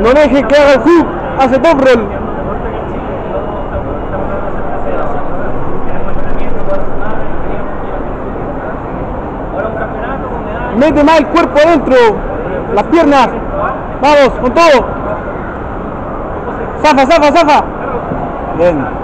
No deje que haga el hook, hace top roll. Mete más el cuerpo adentro, las piernas. Vamos, con todo. Zafa, zafa, zafa. Bien.